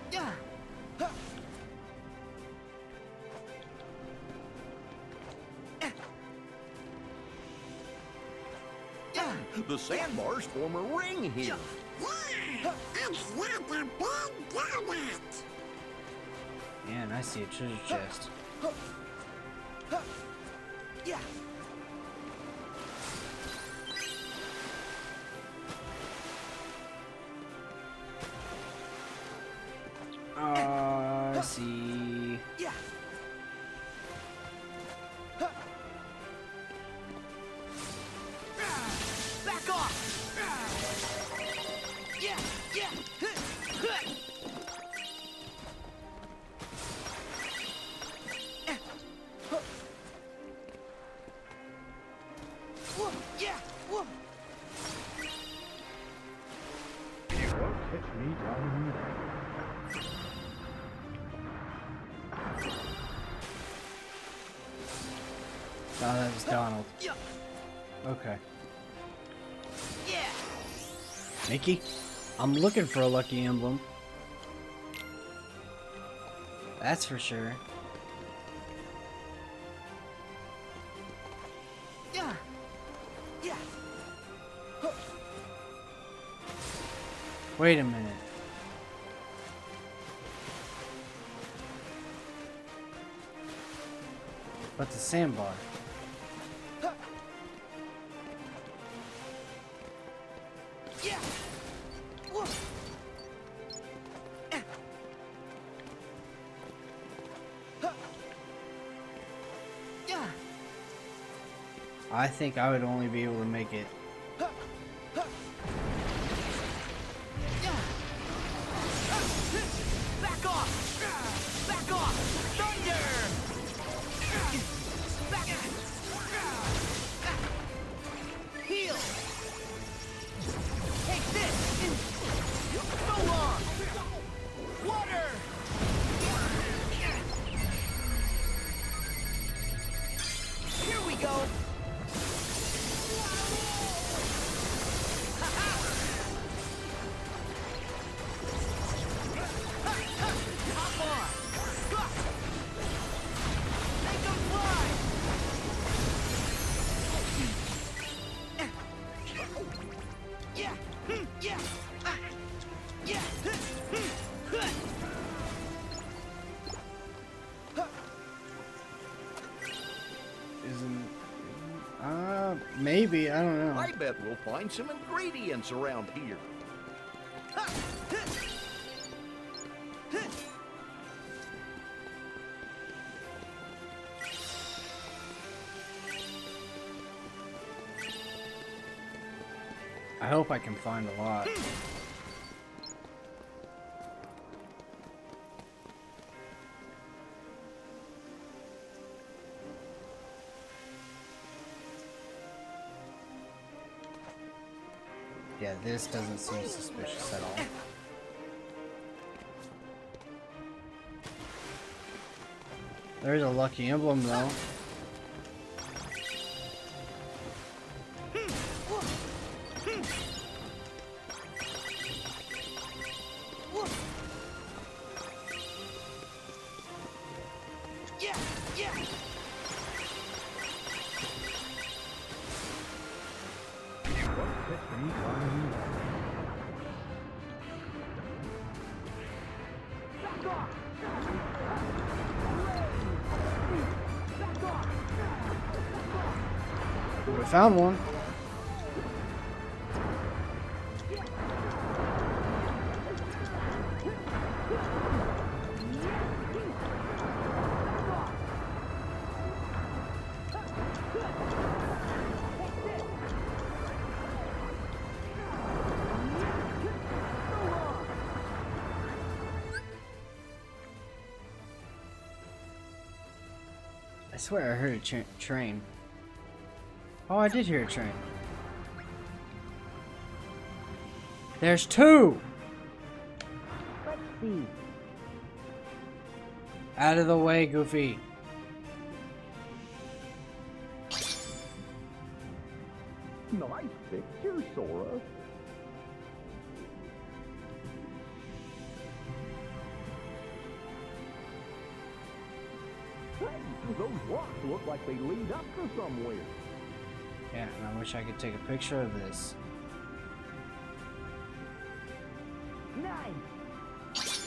The sandbars form a ring here. Yeah, it's like a big donut. Man, I see a treasure chest. I see. Back off! Catch me down here. Oh, that was Donald. Okay. Mickey, I'm looking for a lucky emblem. That's for sure. Wait a minute. But the sandbar. I think I would only be able to make it. Back off! Back off! Thunder! Back! Heal! Take this! So long! Water! Here we go! Maybe, I don't know. I bet we'll find some ingredients around here. I hope I can find a lot. Yeah, this doesn't seem suspicious at all. There's a lucky emblem though. We found one. I swear I heard a train. Oh, I did hear a train. There's two! Let's see. Out of the way, Goofy. Nice picture, Sora. Those rocks look like they lead up to somewhere. Yeah, and I wish I could take a picture of this. Nice.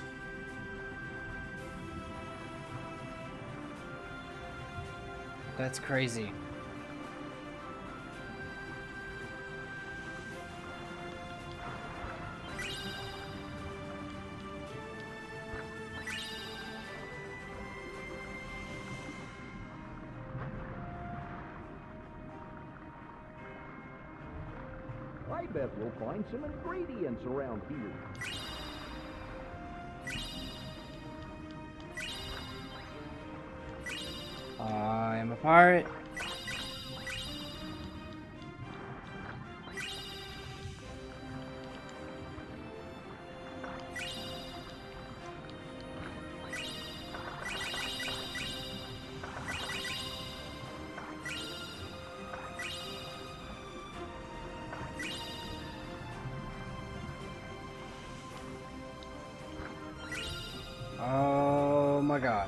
That's crazy. I bet we'll find some ingredients around here. I am a pirate. Oh my god.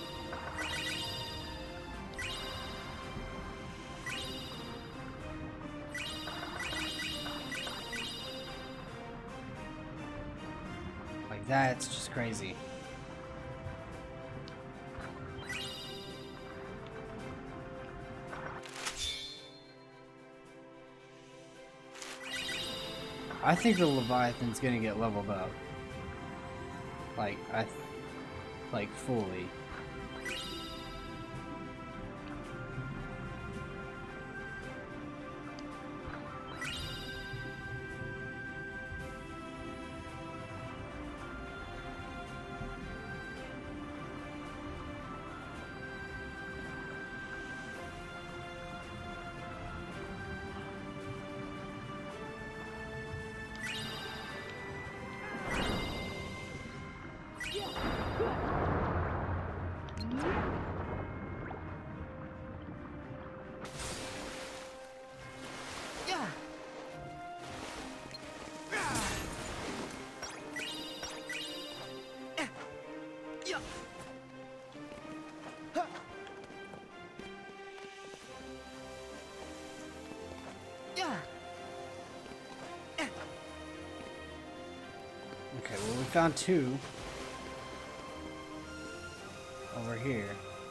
Like, that's just crazy. I think the Leviathan's gonna get leveled up. Like, like fully. Okay, well, we found two over here.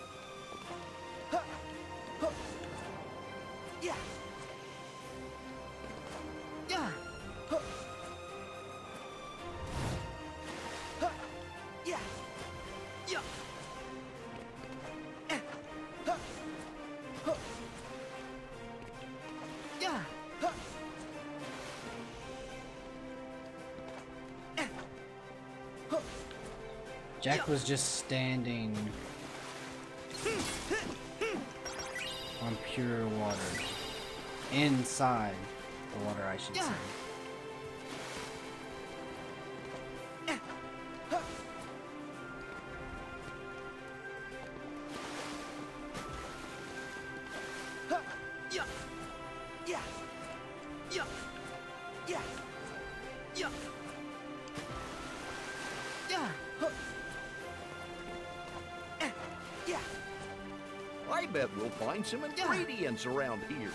Jack was just standing on pure water. Inside the water, I should say. I bet we'll find some ingredients around here.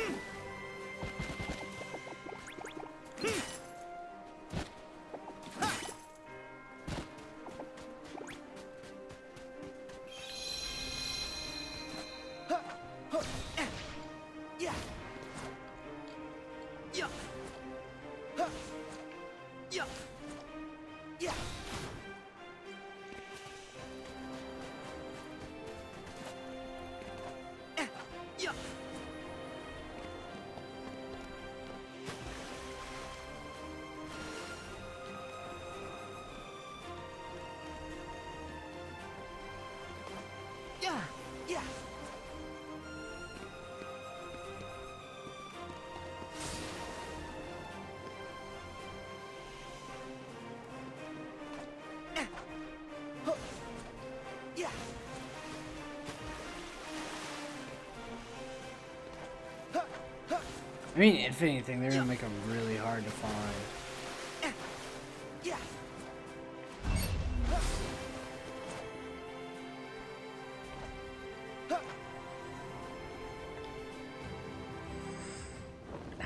I mean, if anything, they're gonna make them really hard to find.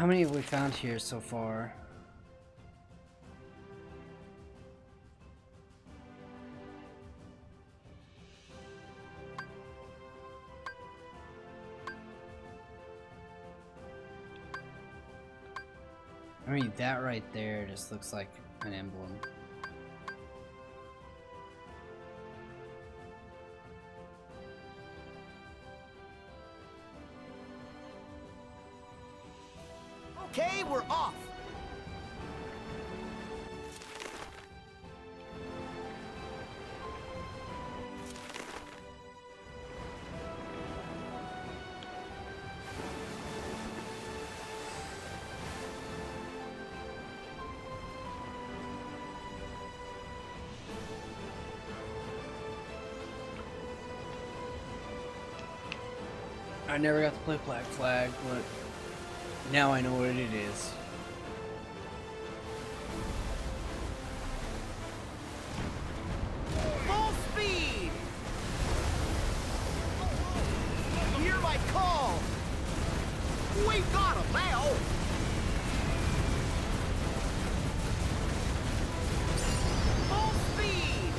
How many have we found here so far? I mean, that right there just looks like an emblem. Okay, we're off. I never got to play Black Flag, but now I know what it is. Full speed! Hear my call! We've got him now! Full speed!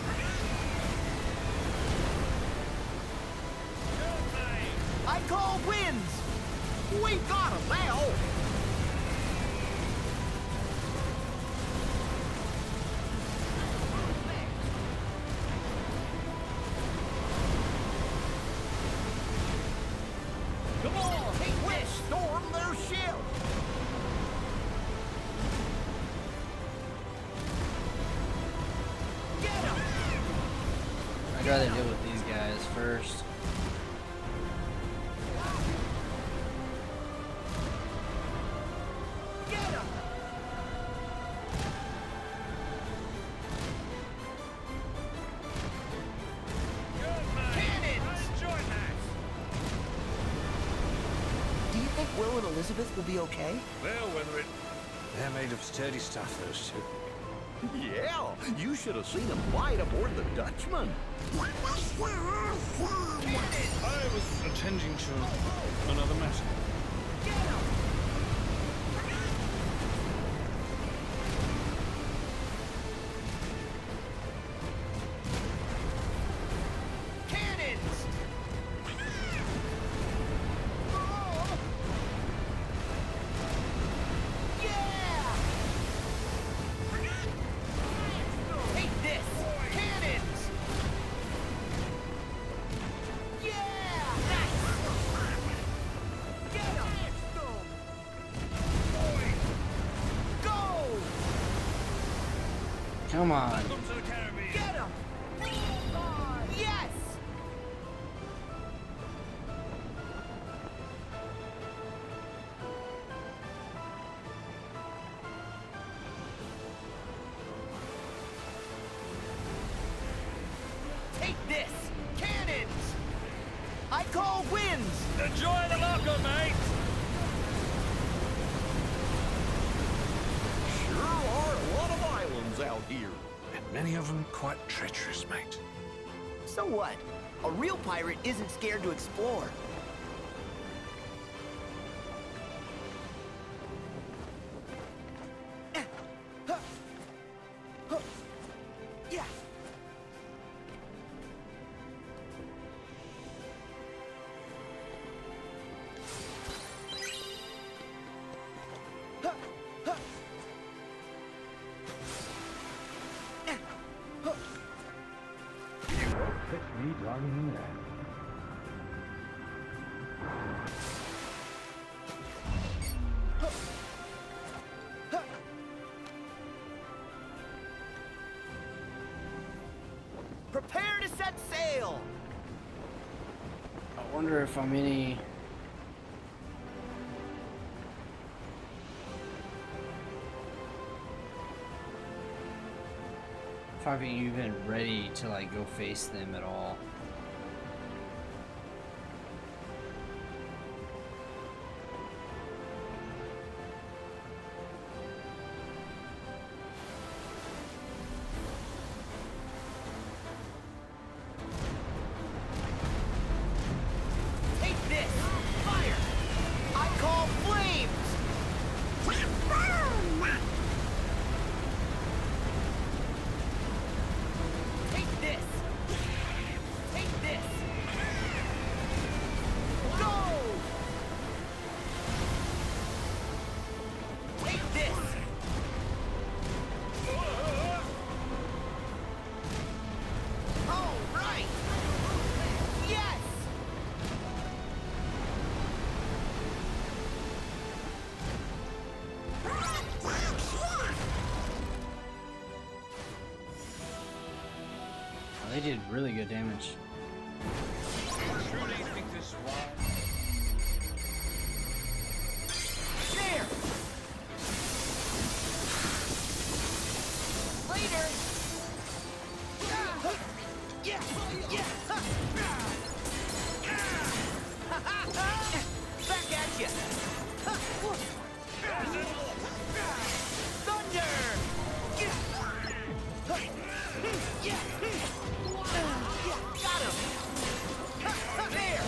I call wins! We've got him now! Come on, let's storm their ship! Get him! I'd rather deal with these guys first. Get him! Cannons! Do you think Will and Elizabeth will be okay? They'll weather it. They're made of sturdy stuff, those two. Yeah, you should have seen them fly aboard the Dutchman. I was attending to another matter. Get him! Cannons! Yeah! Take this! Cannons! Yeah! Nice! Get him! Go! Come on. Welcome to the Caribbean. Get him! Yes! Take this! Cannons! I call wins! Enjoy the locker, mate. Sure are a lot of islands out here. And many of them quite treacherous, mate. So what? A real pirate isn't scared to explore. Yeah. Prepare to set sail! I wonder if I'm any... If I'm even ready to like go face them at all. Take this! Fire! I call flames! they did really good damage. Truly think this wise? There! Later! Yeah! Yeah! Back at ya! Thunder! Got him! There!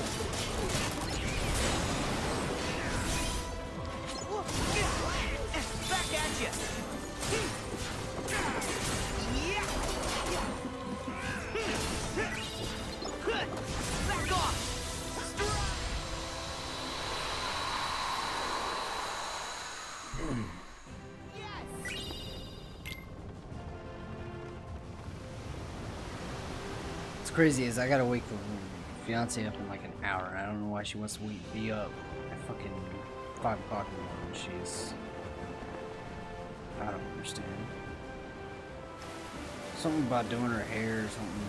Back at ya! Back off! What's crazy is I gotta wake the fiance up in like an hour. I don't know why she wants to be up at fucking 5 o'clock in the morning. I don't understand. Something about doing her hair or something.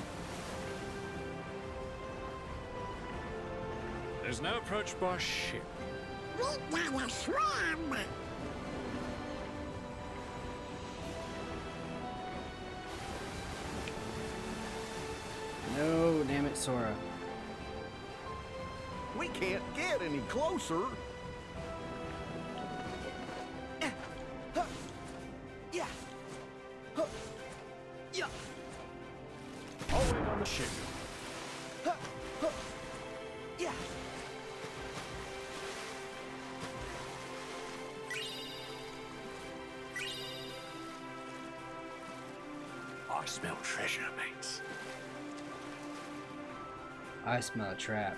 There's no approach by ship. We gotta swim. No, damn it, Sora. We can't get any closer. Yeah! Yeah! I'll wait on the ship. Yeah! I smell treasure, mates. I smell a trap.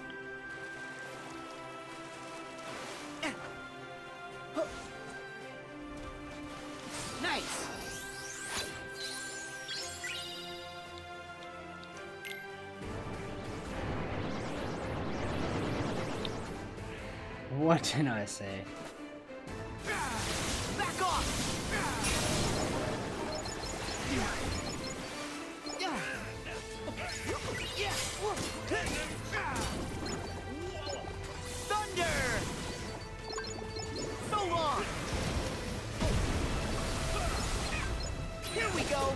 Nice! What did I say? Back off! Thunder! So long! Here we go!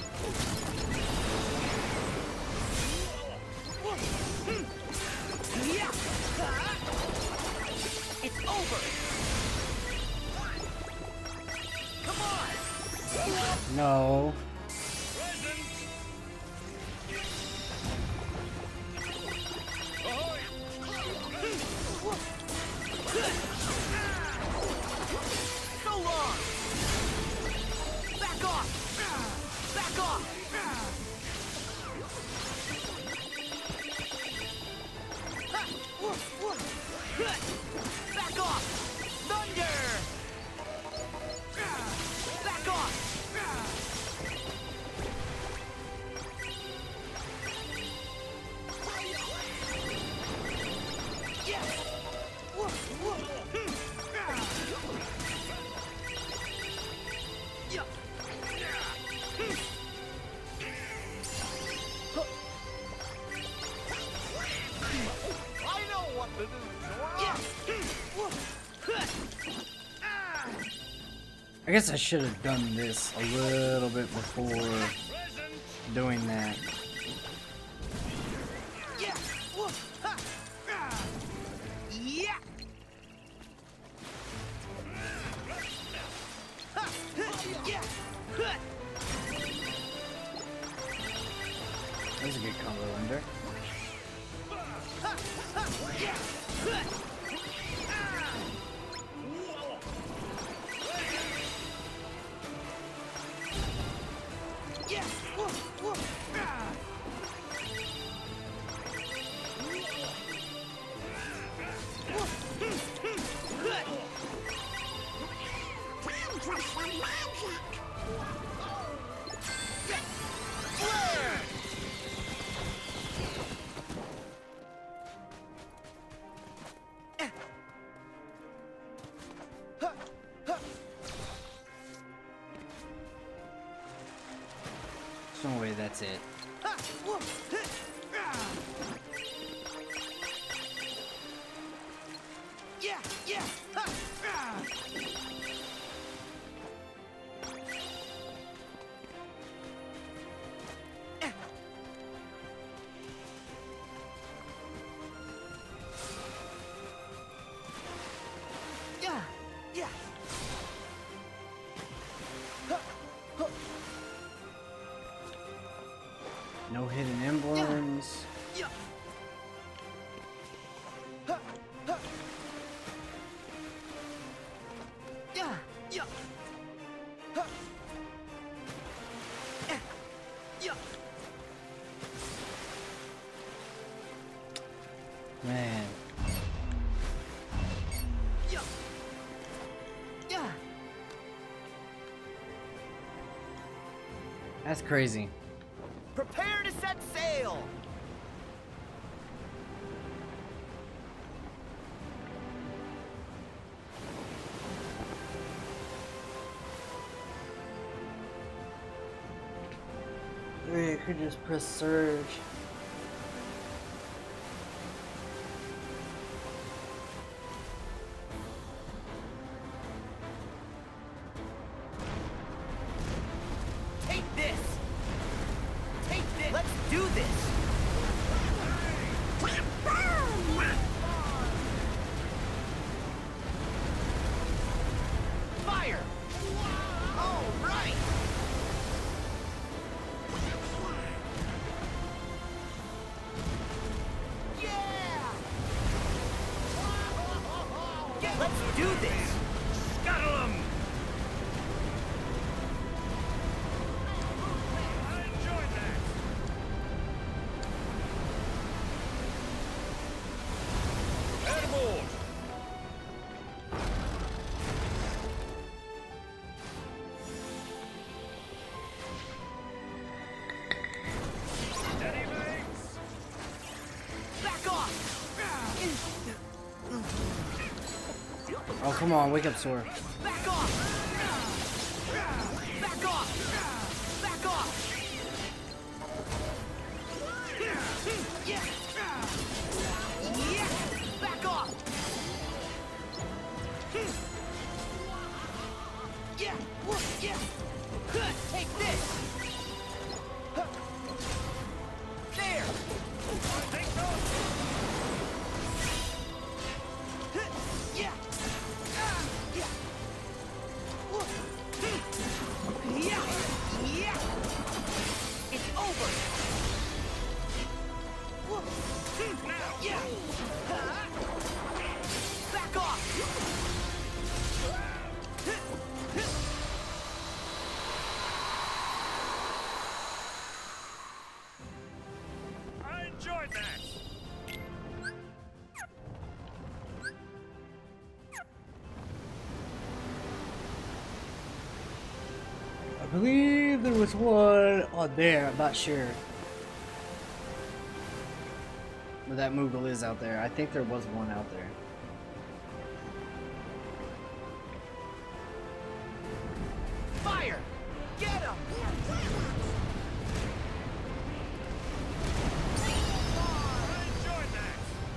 It's over! Come on! No. So long! Back off! Back off! Back off! Thunder! Back off! I know what to do, Sora. I guess I should have done this a little bit before doing that. Yeah! Yeah! Yeah! That was a good combo under. Time for some magic. There's no way way that's it. Yeah, yeah. Yeah, yeah. No hidden emblems. Yeah. Yeah, yeah. Yeah. Man. Yeah. Yeah. That's crazy. Prepare to set sail. You could just press surge. Take this. Take this. Let's do this. Fire. All right. Yeah. Let's do this. Scuttle 'em! I enjoyed that. Airborne! Steady mates! Back off. Oh, come on, wake up, Sora. Back off. Back off. Back off. Yeah. Yeah. Back off. Yeah. Yeah. Take this. There. Take those! Yeah. Yeah. Yeah. Yeah. It's over. Now! Yeah. Back off. I enjoyed that! I believe there was one on there, I'm not sure. Where that Moogle is out there. I think there was one out there. Fire. Get him. I enjoyed that!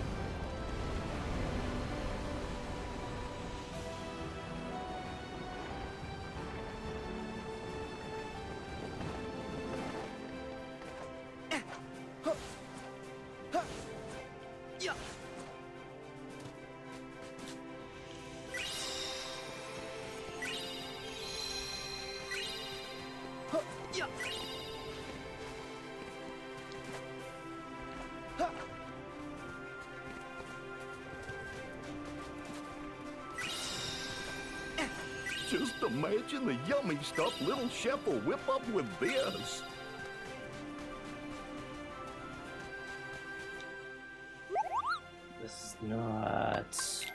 Yeah. Yeah. Just imagine the yummy stuff little chef will whip up with this. This is nuts.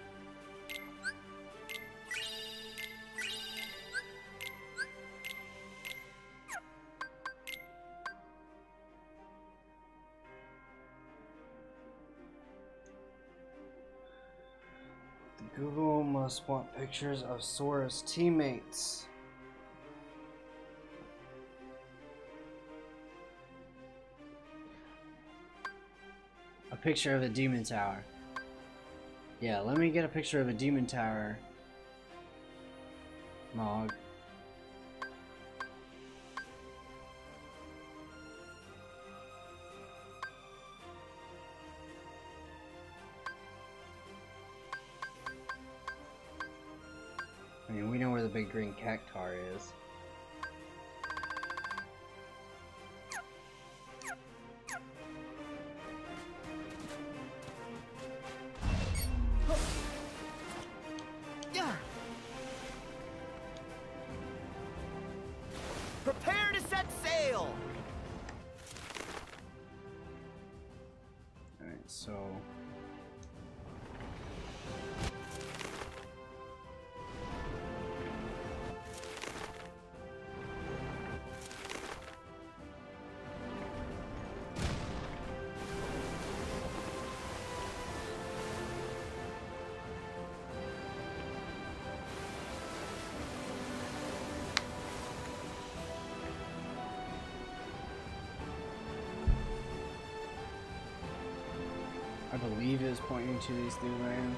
Google must want pictures of Sora's teammates. picture of a demon tower. Yeah, let me get a picture of a demon tower. Mog. I mean, we know where the big green cactar is. Prepare to set sail. Alright, so... I believe it was pointing to these three lands.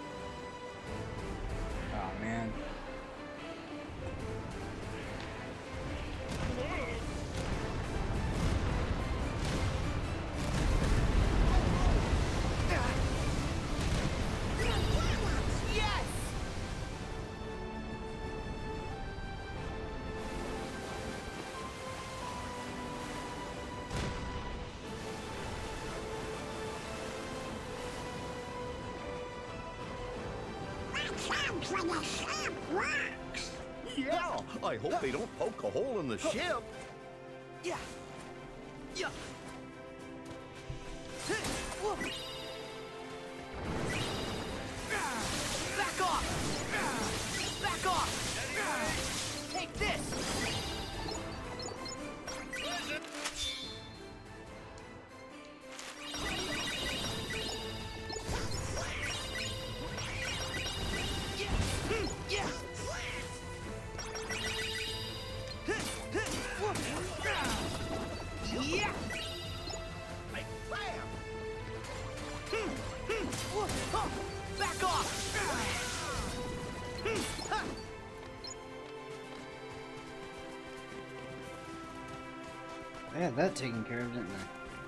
Oh man. Yes. Watch out when the ship rocks. Yeah, I hope they don't poke a hole in the ship. Yeah. Yeah. Back off. Back off. Take this. Yeah. Yeah. Bam. Back off. They had that taken care of, didn't they?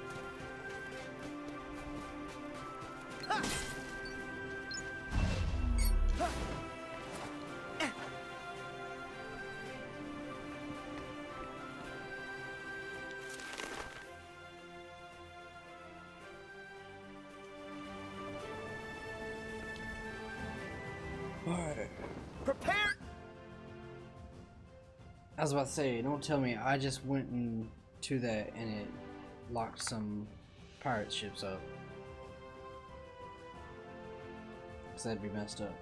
Alright. Prepare. I was about to say, don't tell me I just went into that and it locked some pirate ships up. Cause that'd be messed up.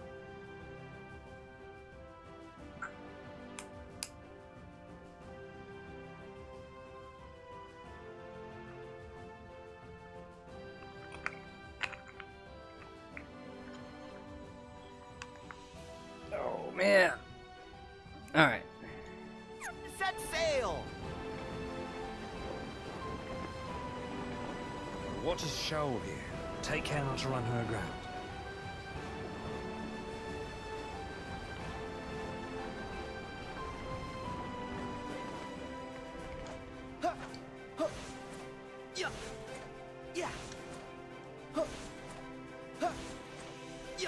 Oh man. Alright. Set sail. The water's shoal here. Take care not to run her aground. Yeah. Yeah. Yeah.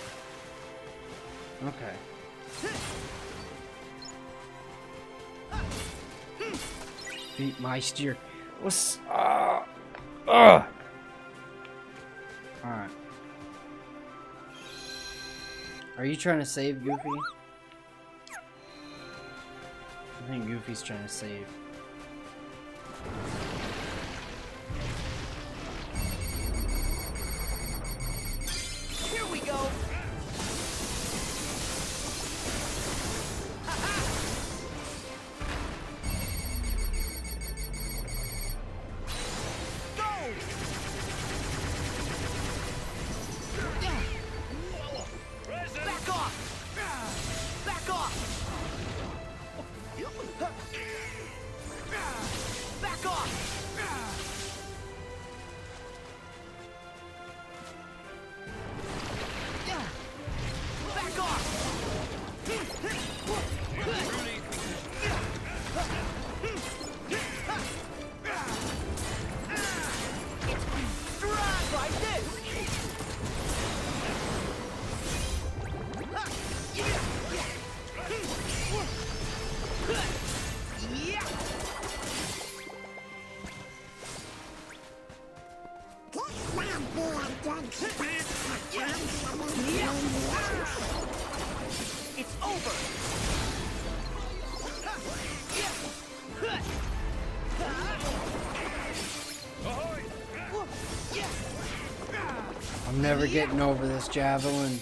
Okay. Beat my steer. What's Alright. Are you trying to save Goofy? I think Goofy's trying to save. Here we go. Back off! Back off! Back off! It's over. I'm never getting over this javelin.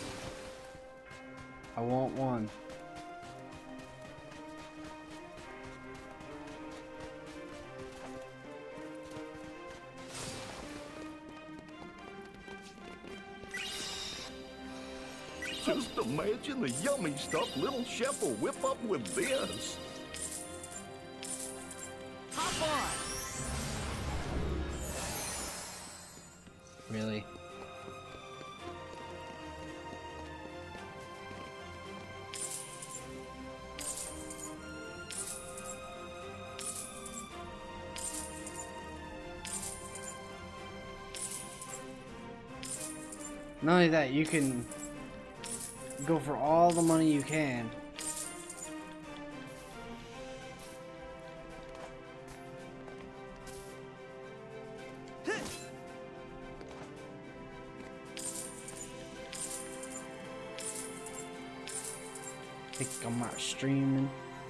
I want one. Just imagine the yummy stuff little chef will whip up with this. Hop on. Really? Not only that, you can go for all the money you can. Think I'm not streaming.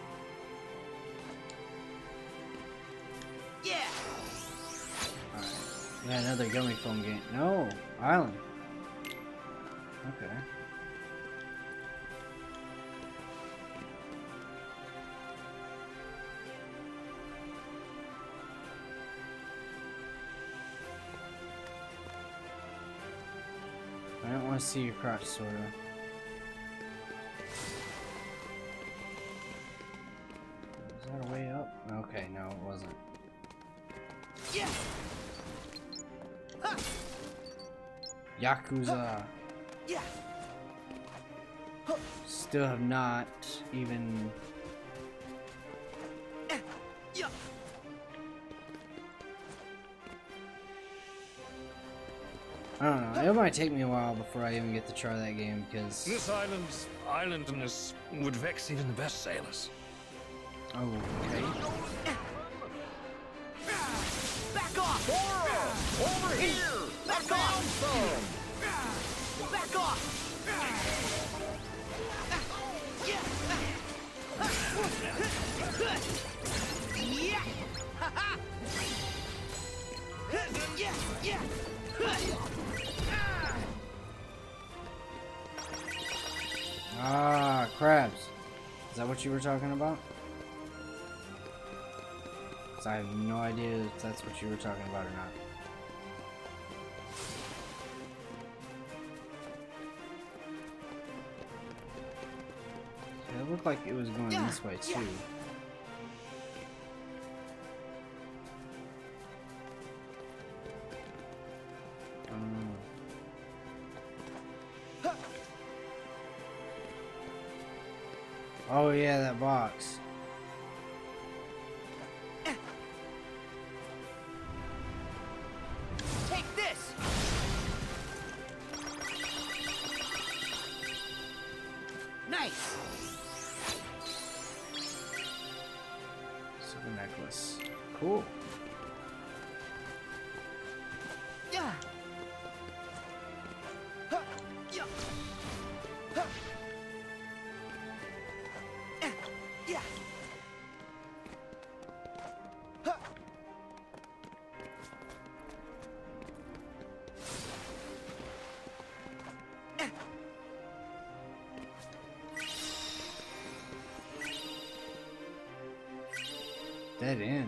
Yeah. Alright. Yeah, another gummy foam game. No, island. Okay. I don't want to see your crotch, sorta. Is that a way up? Okay, no, it wasn't. Yeah. Huh. Yakuza. Yeah. Still have not even. Yeah. I don't know. It might take me a while before I even get to try that game because. This island's islandness would vex even the best sailors. Oh, okay. Back off! Over here! Back off! Back off! Yeah! Yeah! Yeah! Ah, crabs. Is that what you were talking about? 'Cause I have no idea if that's what you were talking about or not. It looked like it was going this way too. Oh yeah, that box. Take this! Nice! Silver necklace. Cool. Yeah! Yeah! Yeah! Dead end.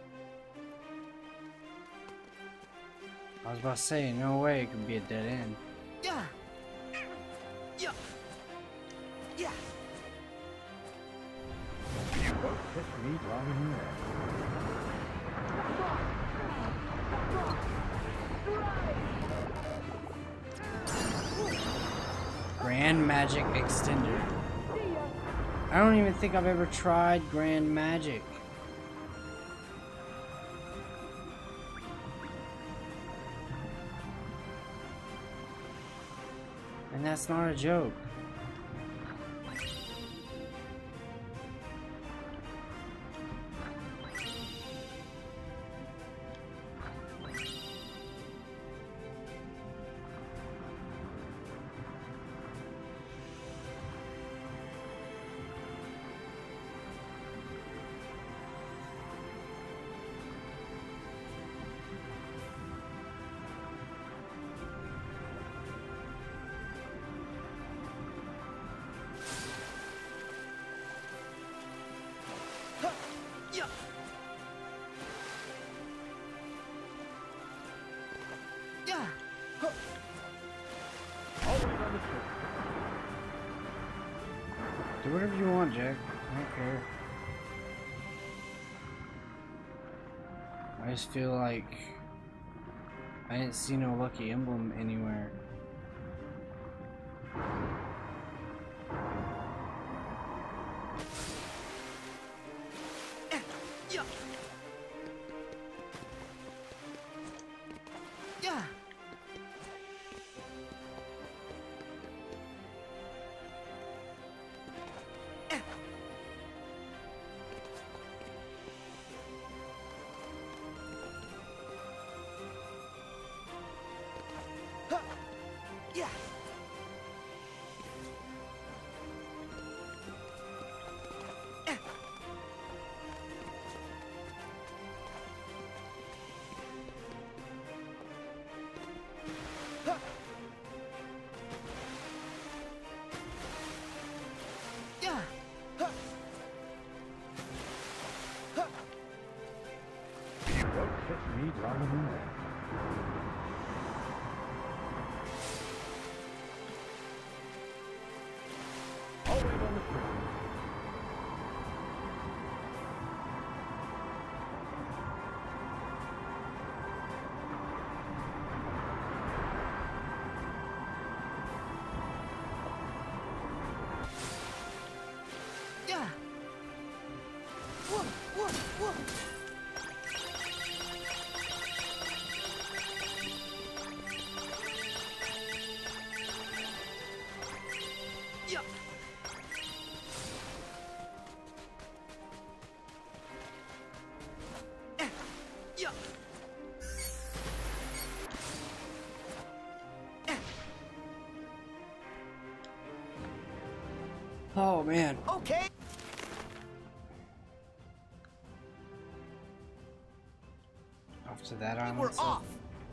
I was about to say, no way it could be a dead end. Yeah! Yeah! Yeah! Grand Magic Extender. I don't even think I've ever tried Grand Magic. And that's not a joke. Do whatever you want, Jack. I don't care. I just feel like I didn't see no lucky emblem anywhere. Yeah. Yeah. Yeah. Yeah. What kept me driving in there? Always on the trail. Yeah. Whoa, whoa, whoa. Yeah. Yeah. Oh man. Okay. Off to that island. We're so- off.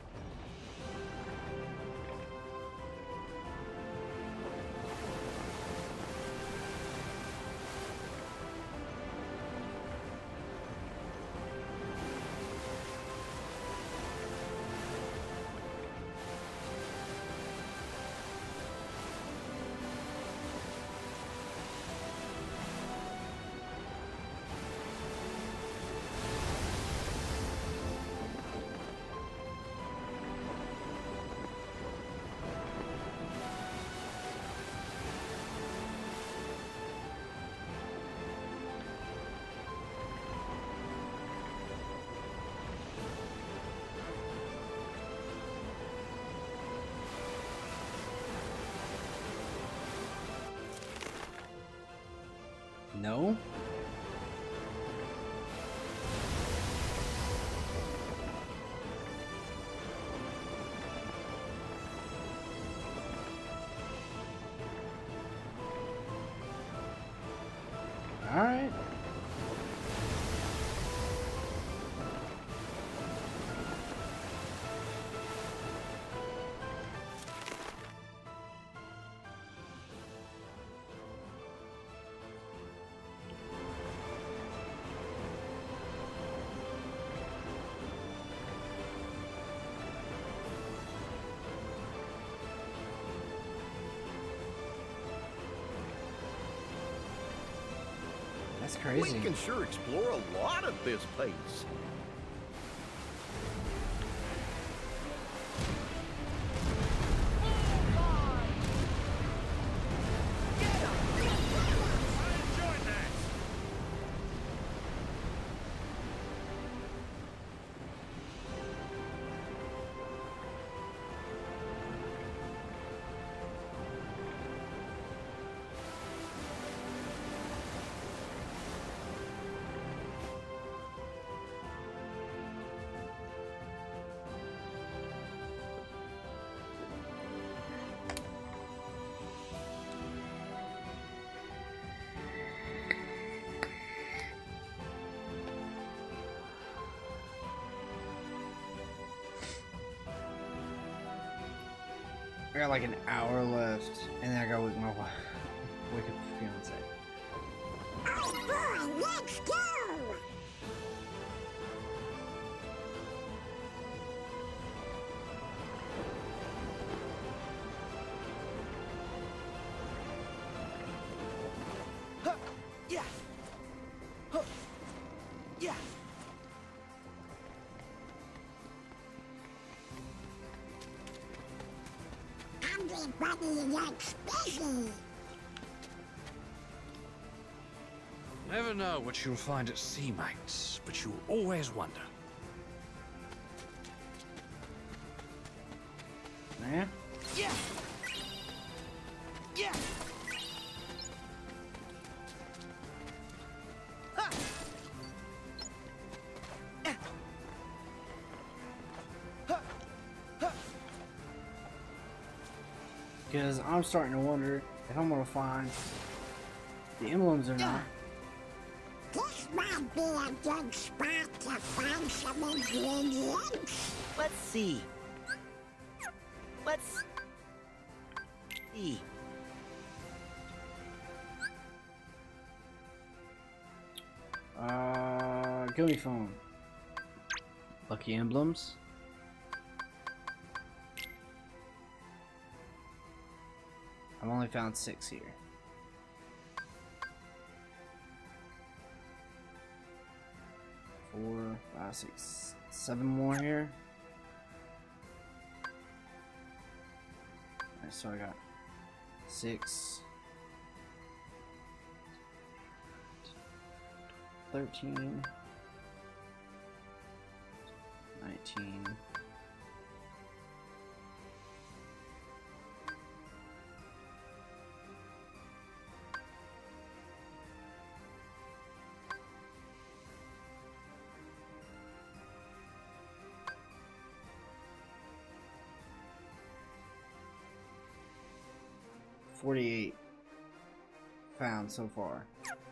No? Alright. That's crazy. We can sure explore a lot at this pace. I got like an hour left, and then I gotta wake my wake up fiance. Oh boy, let's go! Everybody likes busy. Never know what you'll find at sea, mates, but you'll always wonder. Yeah? Yeah. Yeah. Ha. Eh. Ha. Ha. Because I'm starting to wonder if I'm gonna find the emblems or not. This might be a good spot to find some ingredients. Let's see. Let's see. Gummy phone. Lucky emblems. I've only found 6 here. 4, 5, 6, 7 more here. Alright, so I got 6, 13, 19, 48 found so far.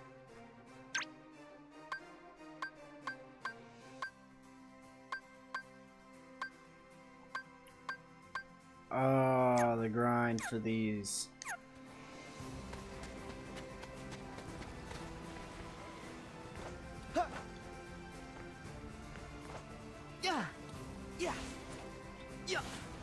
The grind for these. Yeah. Yeah. Yeah.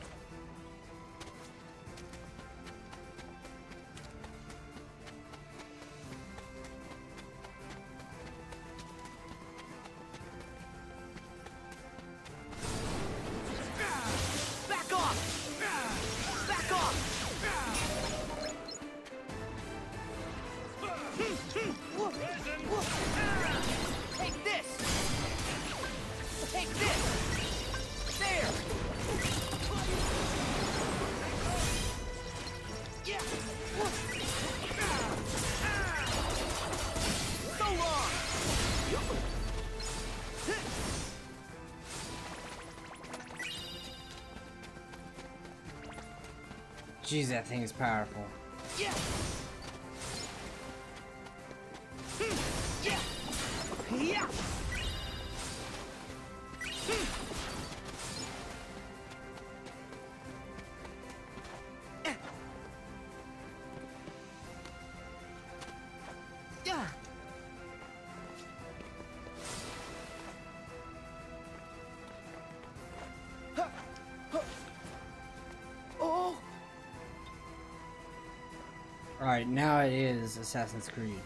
Back off! Back off! Take this! Take this! There! Yeah! So long! Jeez, that thing is powerful. Yeah! Yeah! Yeah! Yeah! Oh! Alright, now it is Assassin's Creed.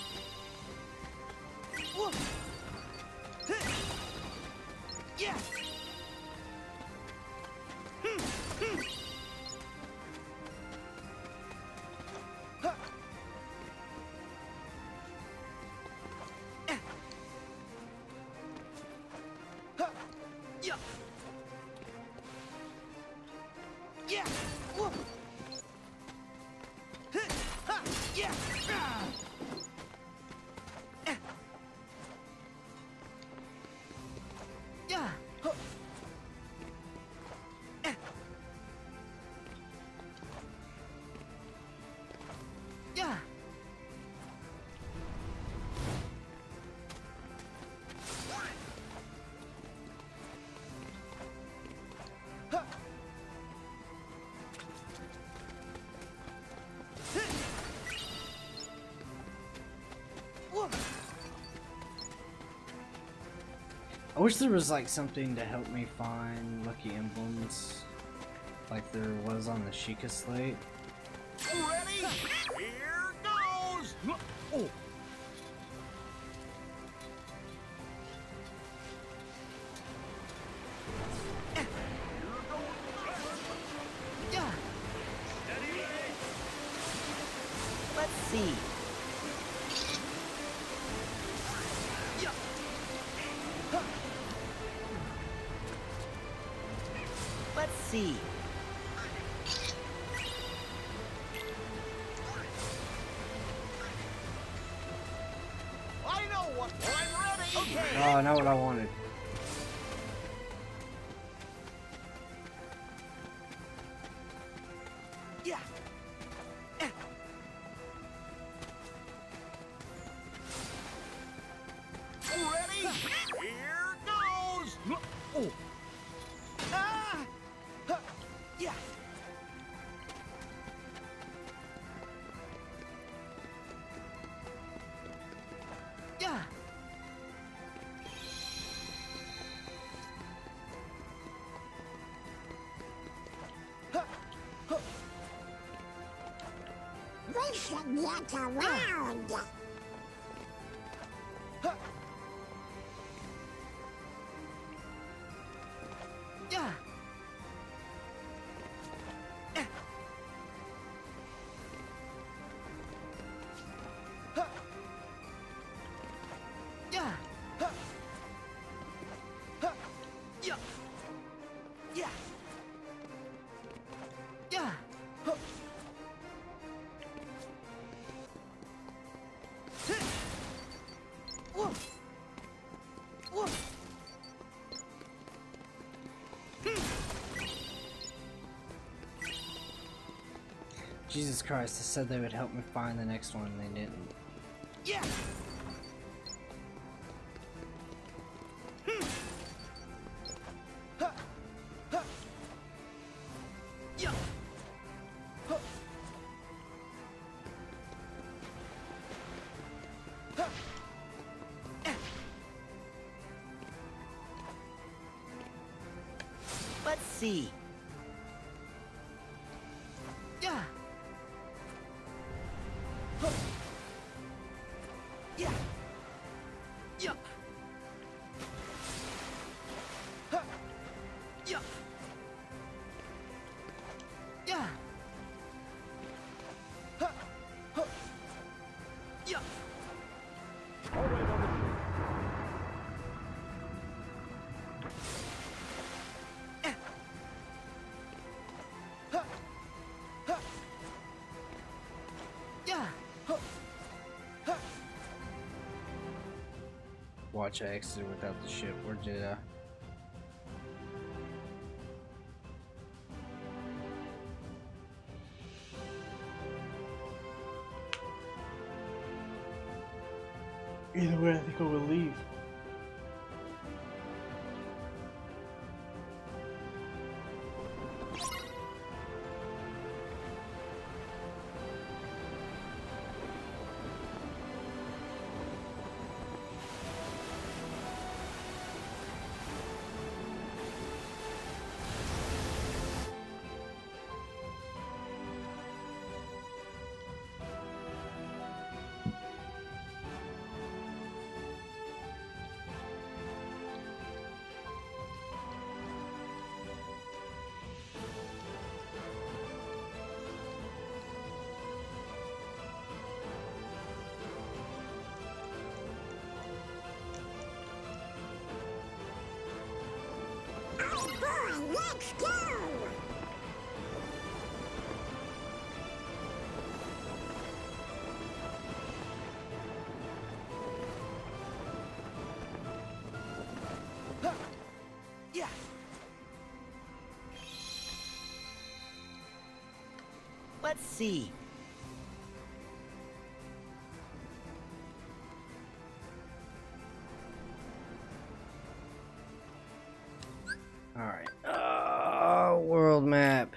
Yeah! I wish there was like something to help me find lucky emblems, like there was on the Sheikah slate. Ready? Here goes! Oh. Yeah. Let's see. Yeah. Huh. Let's see. I know what I'm ready. Okay. Oh, not what I wanted. Yeah. Ready? Here goes. Oh. Ah. Huh. Yeah. Yeah. Huh. Huh. We should get around. Huh. Yeah. Huh. Yeah. Huh. Huh. Yeah. Yeah. Yeah. Huh. Whoa. Whoa. Jesus Christ, I said they would help me find the next one, and they didn't. Yeah. Huh. Huh. Yeah. Huh. Huh. Let's see. Yeah. Huh. Yeah. Yeah. Huh. Yeah. Yeah. Huh. Huh. Yeah. Eh. Huh. Huh. Yeah. Huh. Huh. Watch, I exited without the ship, or did I? Either way, I think I will leave. Boy, let's go! Huh. Yeah. Let's see. Alright. World map.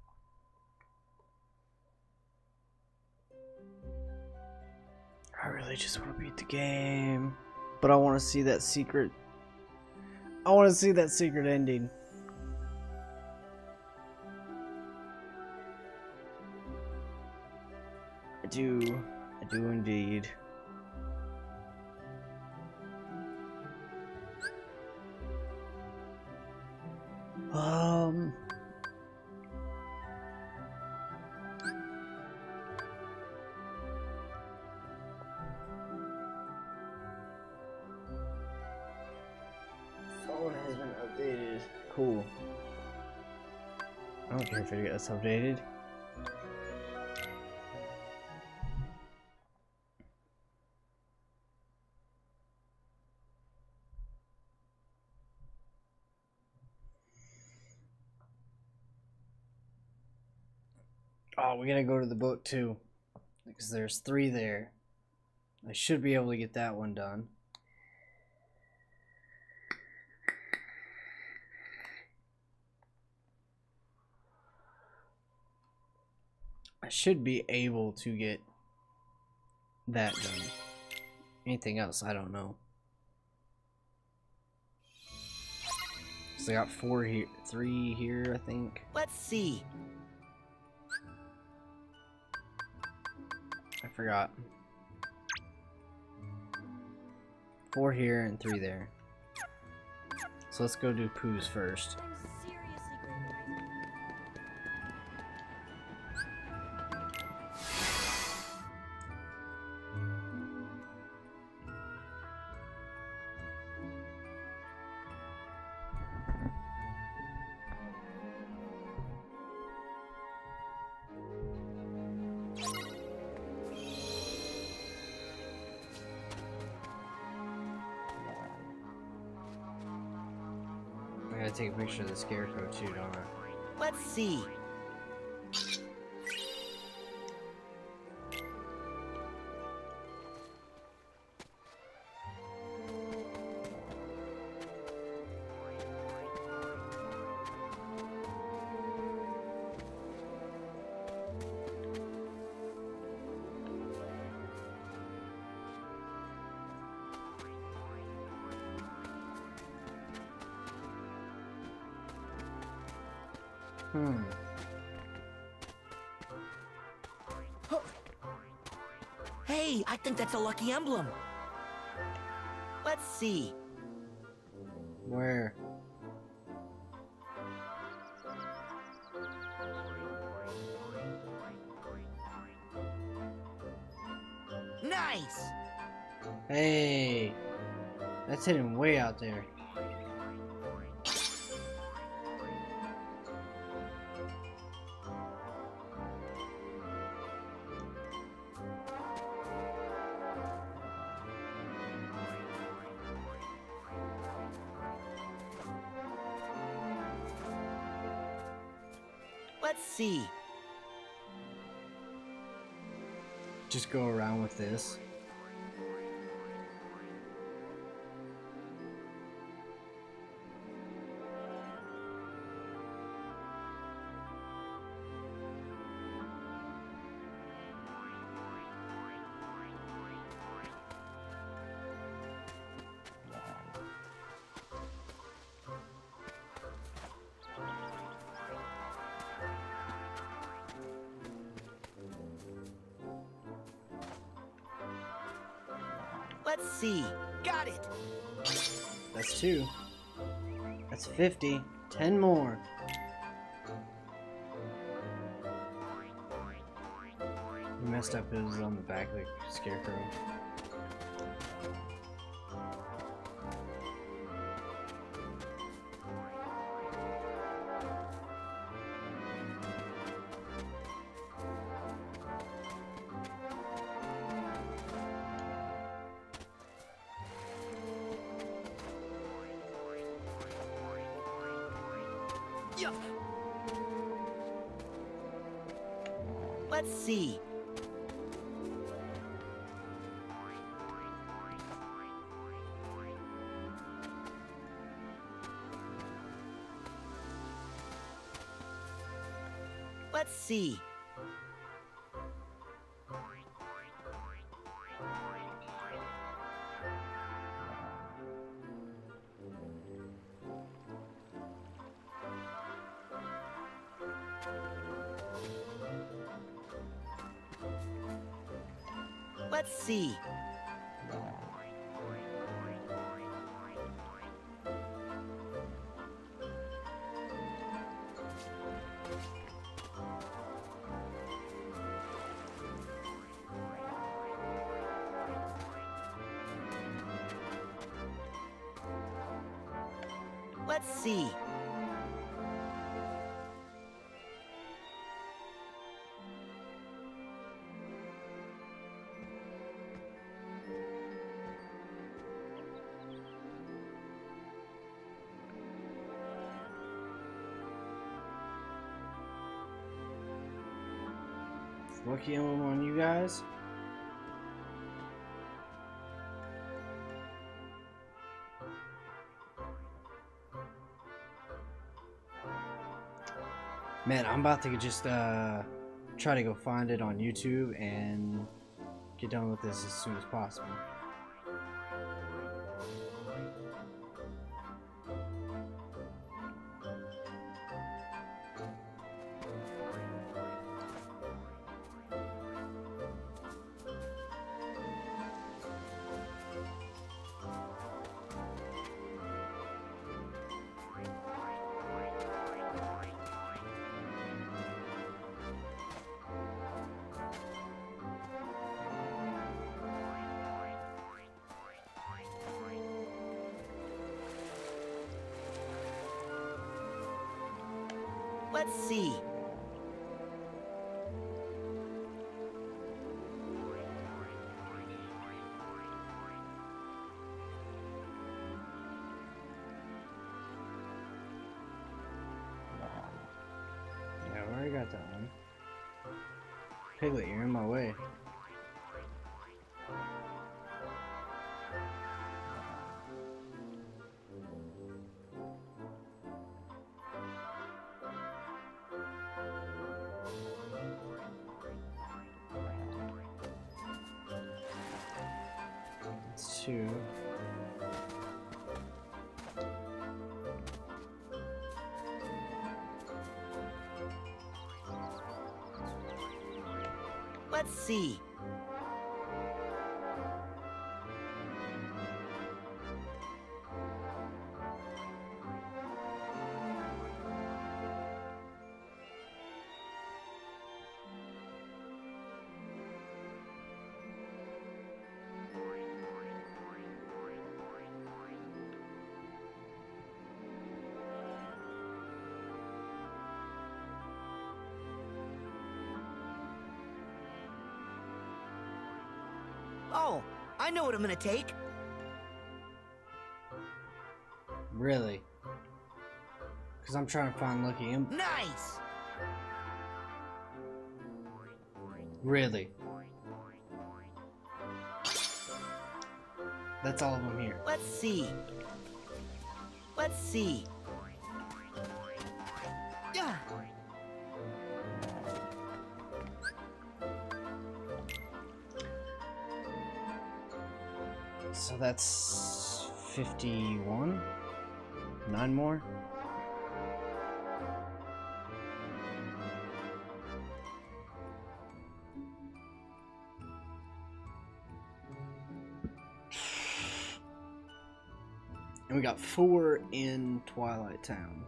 I really really just want to beat the game, but I want to see that secret. I want to see that secret ending. I do indeed. Phone has been updated. Cool. I don't care if it gets updated. Oh, we gotta go to the book too, because there's 3 there. I should be able to get that one done. I should be able to get that done. Anything else, I don't know. So I got 4 here, 3 here, I think. Let's see. I forgot. 4 here and 3 there. So let's go do Pooh's first. I gotta take a picture of the scarecrow too, don't I? Let's see. Hey, I think that's a lucky emblem. Let's see. Where? Nice! Hey! That's hidden way out there. Let's see. Just go around with this. Let's see. Got it. That's 2. That's 50. 10 more. You messed up, it was on the back like scarecrow. Yup. Let's see. Let's see. Let's see. Let's see. Lucky emblem on you guys. Man, I'm about to just try to go find it on YouTube and get done with this as soon as possible. Let's see. Yeah, I already got that one. Piglet, you're in my way. That's two. Let's see. Oh, I know what I'm gonna take. Really? Because I'm trying to find Lucky Emblem. Nice! Really? That's all of them here. Let's see. Let's see. Yeah. So that's 51? 9 more? And we got 4 in Twilight Town.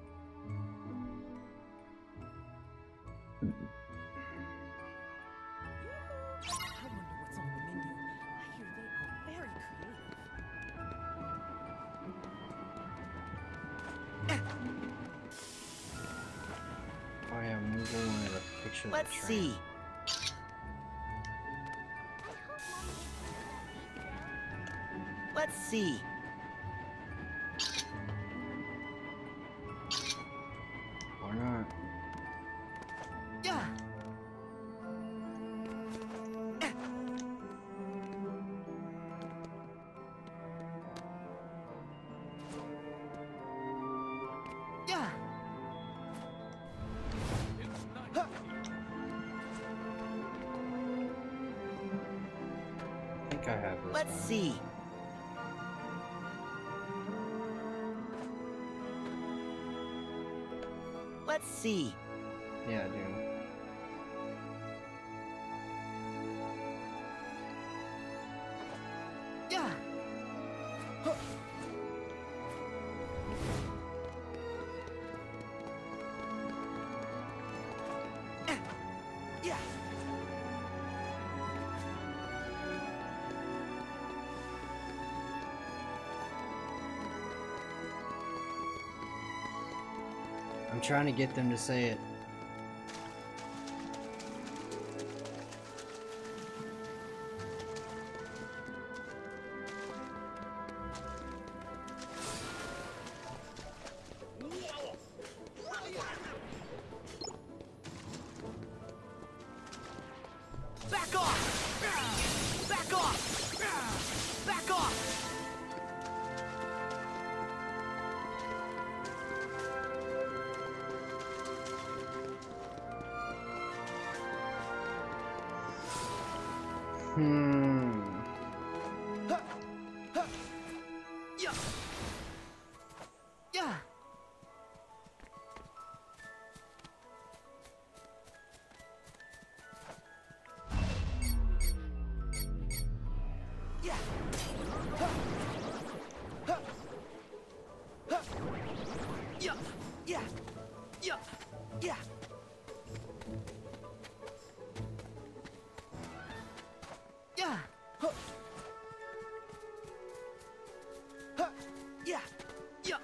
Oh yeah, I'm going at a picture of the Let's train. see. Let's see. Or not. Yeah. Yeah. I think I have this Let's one. see. Let's see. Yeah, I do. I'm trying to get them to say it. Back off! Back off! Back off! Yeah. Yeah. Yeah. Yeah. Yeah. Yeah. Yeah. Yeah. Yeah. Yeah.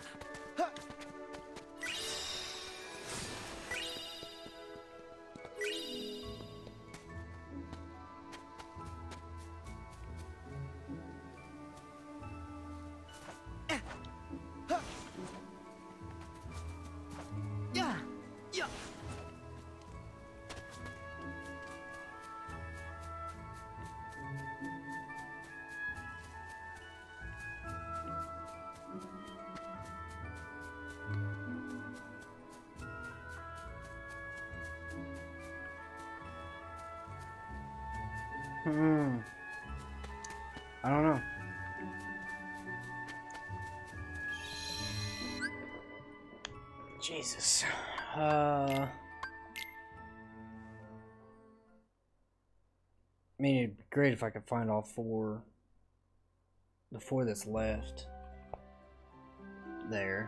Yeah. Yeah. I don't know. Jesus. I mean, it'd be great if I could find all four. The four that's left. There.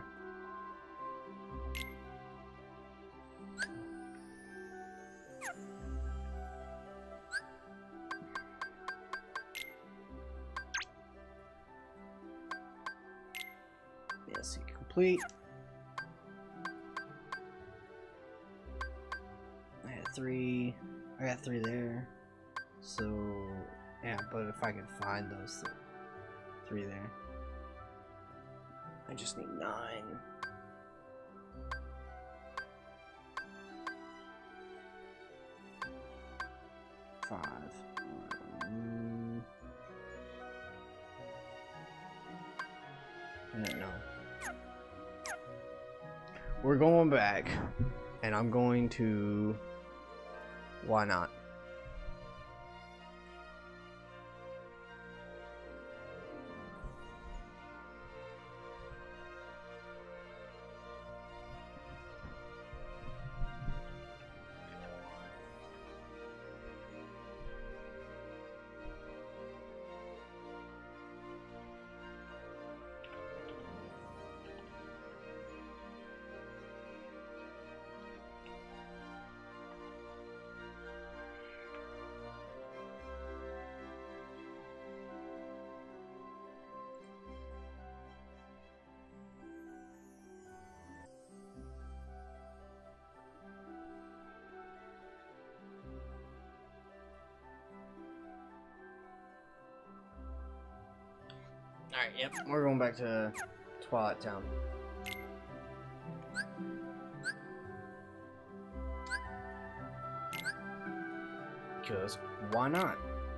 Yes, complete. I got three there. So, yeah, but if I can find those three there. I just need 9. I don't know. We're going back, and I'm going to... Why not? Alright, yep, we're going back to Twilight Town. Because, why not?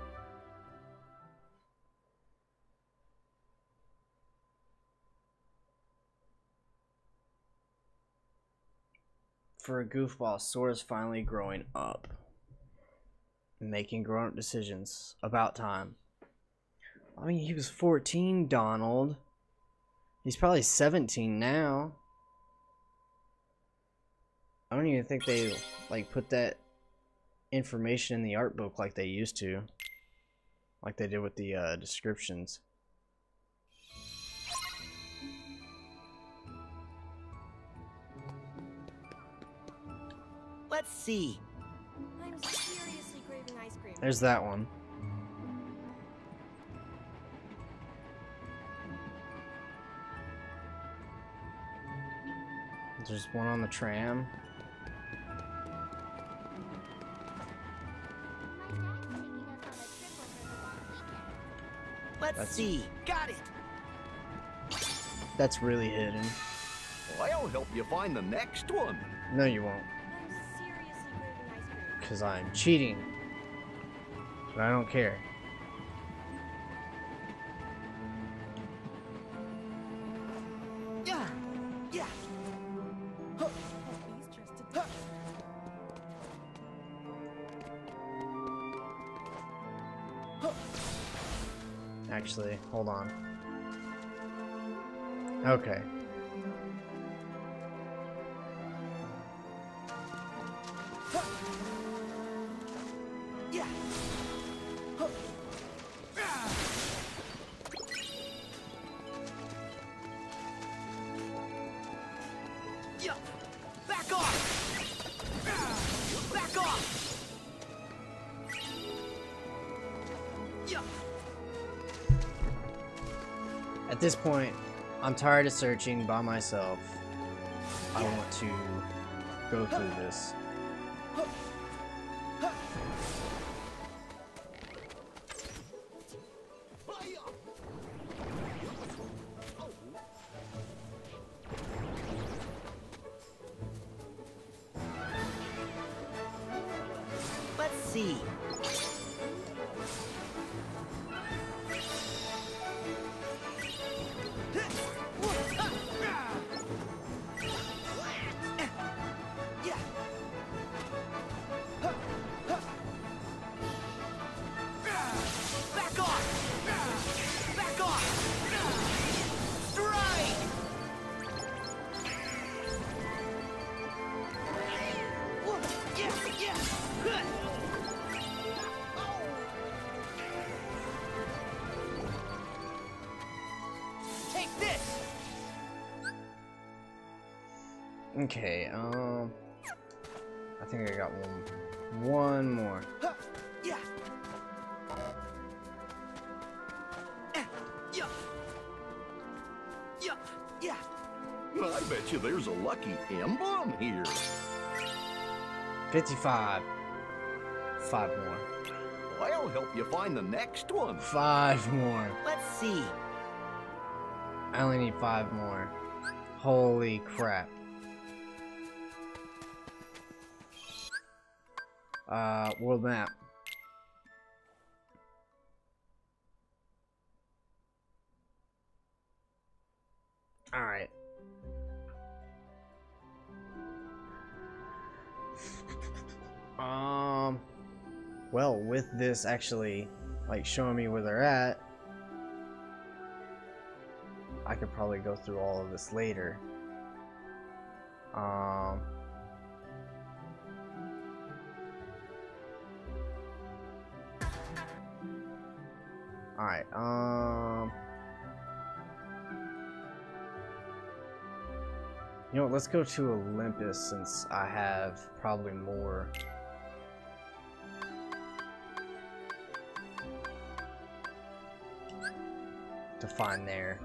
For a goofball, Sora's finally growing up. Making grown-up decisions. About time. I mean, he was 14, Donald. He's probably 17 now. I don't even think they, like, put that information in the art book like they used to. Like they did with the descriptions. Let's see. I'm seriously craving ice cream. There's that one. There's one on the tram. Let's see. Got it. That's really hidden. Well, I'll help you find the next one. No, you won't. I'm seriously craving ice cream. Because I'm cheating. But I don't care. Yeah. Yeah. He's just a Actually, hold on. Okay. Yeah. Yeah. Back off. Back off. Yeah. At this point, I'm tired of searching by myself. I want to go through this. Let's see. Yeah. Back off. Back off. Strike. Yeah. Yeah. Take this. Okay, I think I got one more. Yeah. Yeah. Yeah. Yeah. I bet you there's a lucky emblem here. 55. 5 more. Well, I'll help you find the next one. 5 more. Let's see. I only need 5 more. Holy crap. World map. Alright. Well, with this actually, like, showing me where they're at, I could probably go through all of this later. Alright, you know what, let's go to Olympus since I have probably more. To find there.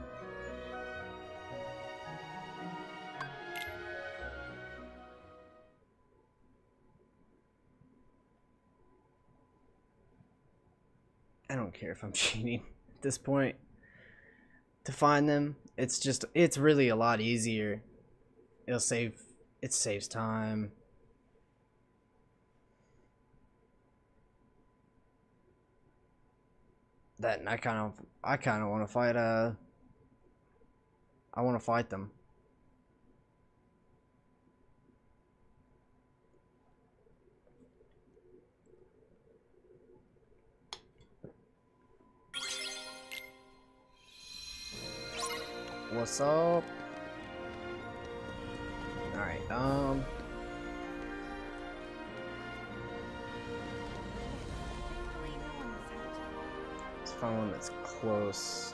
I don't care if I'm cheating at this point. To find them, it's really a lot easier. It saves time. That, and I kind of want to fight I want to fight them. What's up? Alright, let's find one that's close.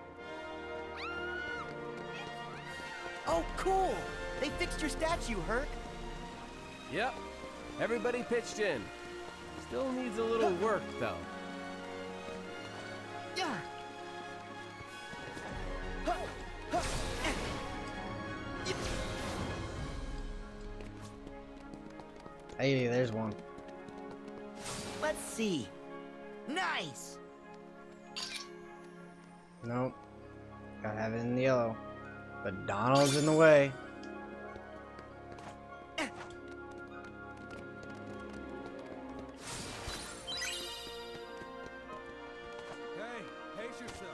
Oh, cool! They fixed your statue, Herc. Yep. Everybody pitched in. Still needs a little work, though. Yeah. Hey, there's one. Let's see. Nice! Nope. Gotta have it in the yellow. But Donald's in the way. Hey, pace yourself.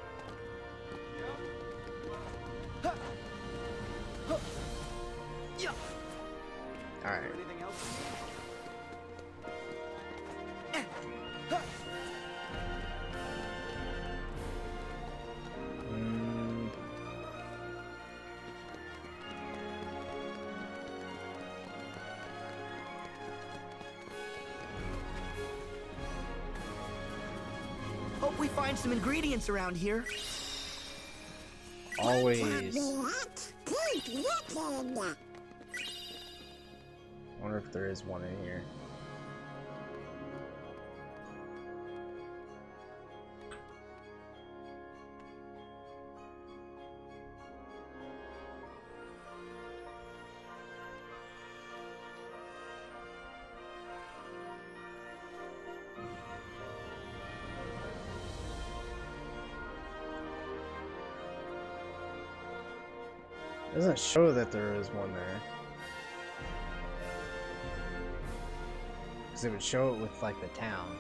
Alright. Anything else Mm. Hope we find some ingredients around here. Always. Keep looking. I wonder if there is one in here. Doesn't show that there is one there. Because it would show it with like the town.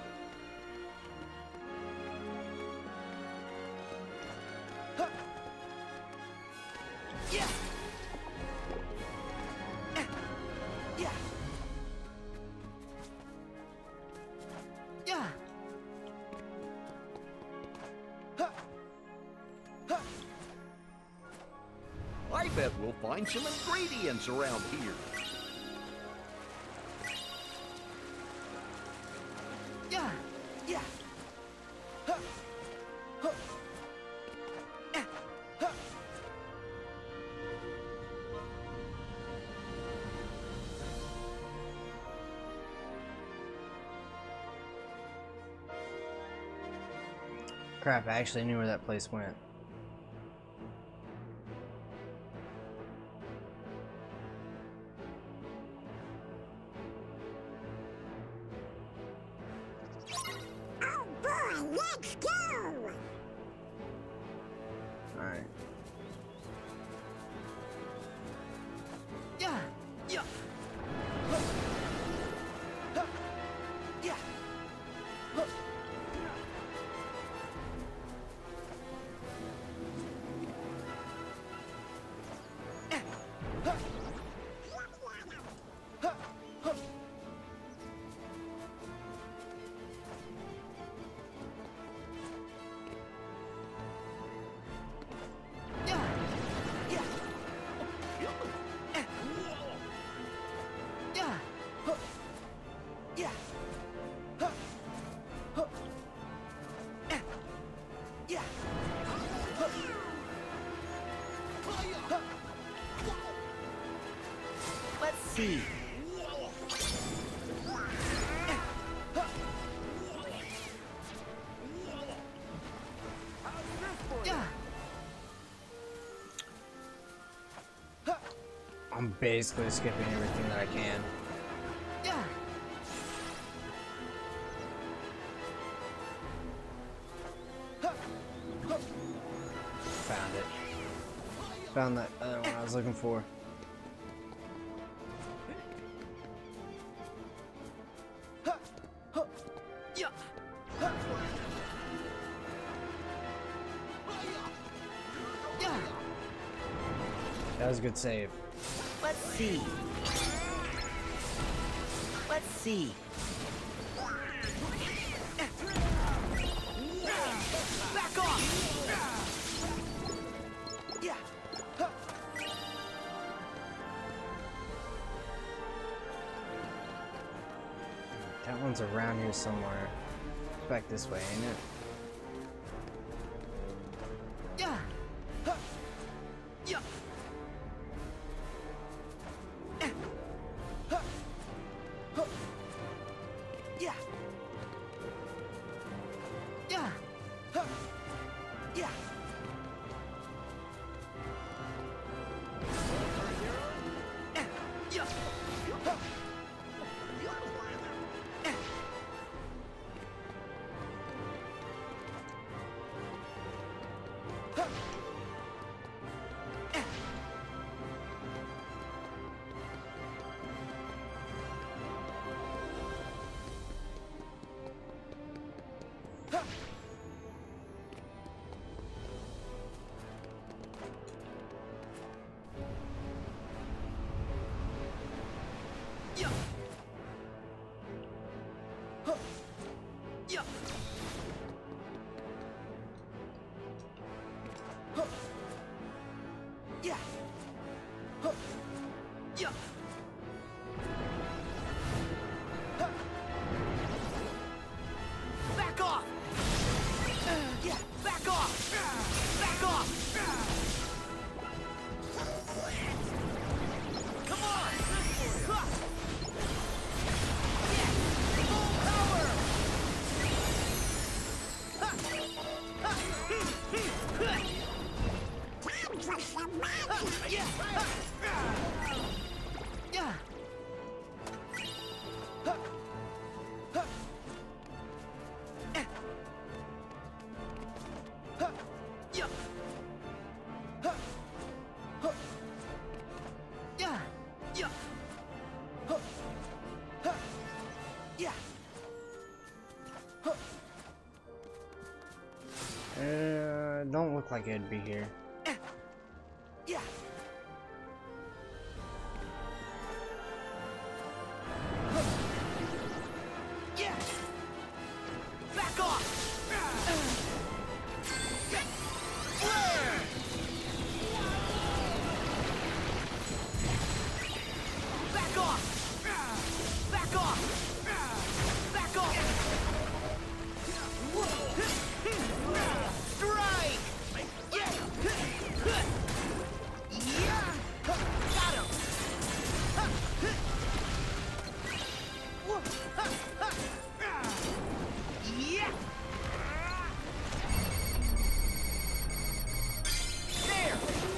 Yeah! Yeah! Yeah! I bet we'll find some ingredients around here. Yeah! Yeah! Crap, I actually knew where that place went. Oh boy, let's go. Alright. Yeah! Yeah! Yeah! Yeah! Yeah! Yeah! Yeah! Yeah! Let's see. Yeah! I'm basically skipping everything that I can. Yeah! Found it. Found that other one I was looking for. Yeah! Yeah! That was a good save. Let's see. Let's see. Back off! Yeah! That one's around here somewhere. It's back this way, ain't it? Yeah! Yeah! Yeah! Yeah! Yeah! Yeah! Back off! Yeah, back off! Back off! Come on! Yeah, full power! Time for some magic. Yeah! Yeah! Don't look like it'd be here. Yeah! Yeah! Back off! Back off! Back off! Back off! Strike! Yeah! Yeah! Got him! Yeah! There!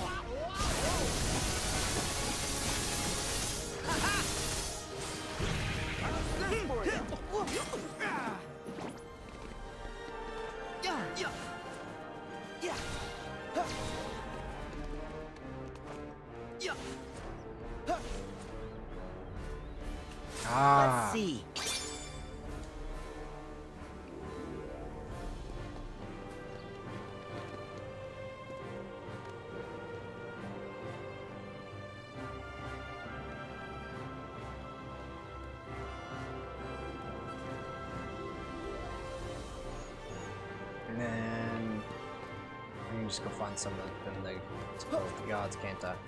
Yeah! Yeah! Yeah! Yeah! Ah. Let's see. And then I can just go find some of them to go with the gods, can't I?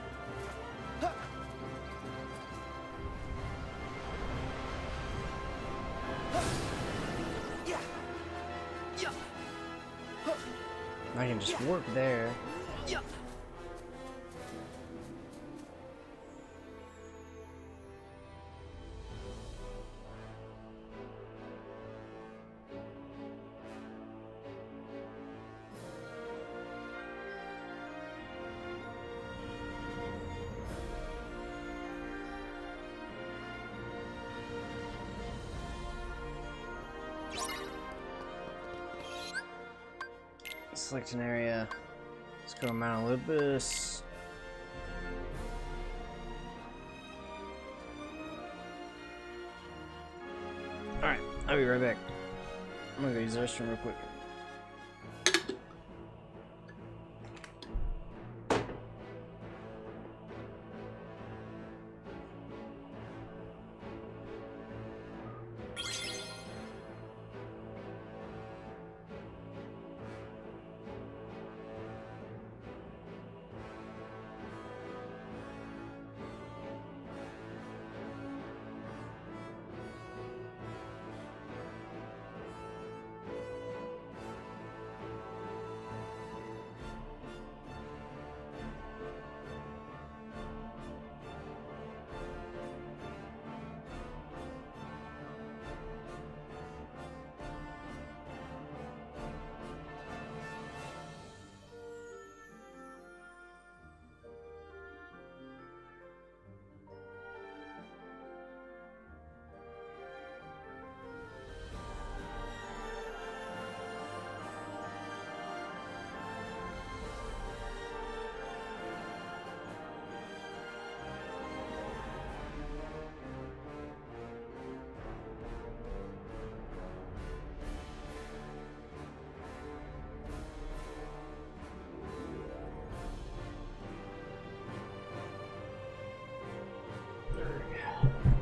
Yeah! Yeah! I can just warp there. Yeah! Select an area. Let's go to Mount Olympus. Alright, I'll be right back. I'm gonna go use the restroom real quick. Pittsburgh.